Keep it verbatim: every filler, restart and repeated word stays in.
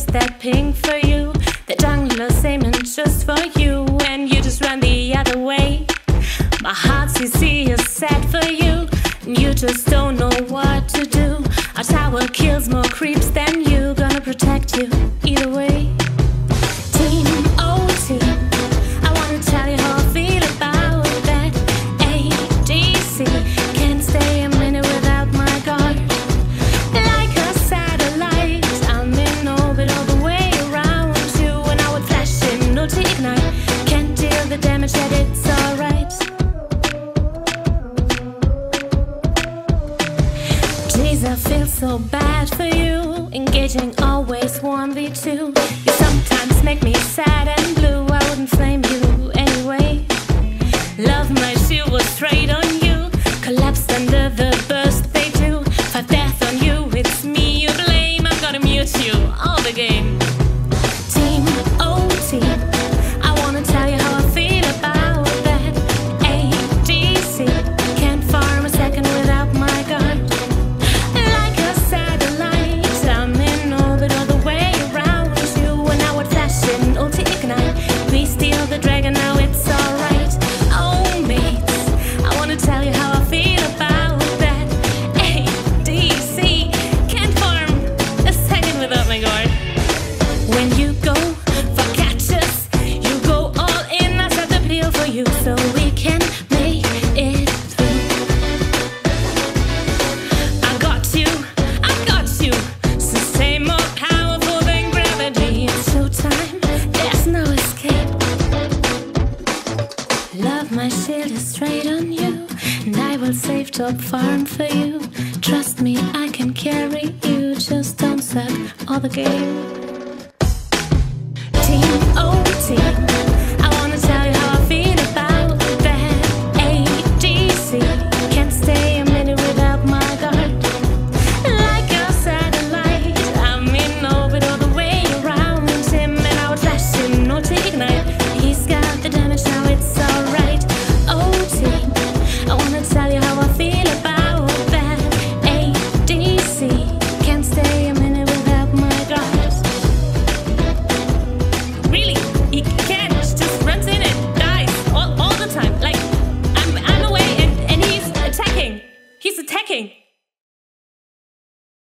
that pink for you. The jungle semen just for you, and you just run the other way. My heart's easy is sad for you, and you just don't know what to do. Our tower kills more creeps than you. Gonna protect you either way. Team, oh team, I wanna tell you how I feel about that. A D C can't stay a minute without my guard. Like a satellite, I'm in orbit all the way around you, and I would flash in, no to ignite. Can't deal the damage, yet it's alright. Jeez, I feel so bad for you. Engaging always one v two. You sometimes make me sad and blue. I wouldn't flame you anyway. Love my shield was straight on you. Collapsed under the burst they do. Five death on you, it's me you blame. I'm gonna mute you all the game. Team, oh team, I wanna tell you how I feel about that. A D C can't farm a second without my guard. Like a satellite, I'm in orbit all the way around you, and I would flash in, ulti ignite. We steal the dragon, now it's alright. Oh mates, I wanna tell you how I feel about that. A D C can't farm a second without my guard. When you go for catches, you go all in. I set the deal for you so we can make it through. I got you, I got you. So stay more powerful than gravity. It's showtime, there's no escape. Love, my shield is straight on you, and I will save top farm for you. Trust me, I can carry you. Just don't suck all the game. Team, oh team,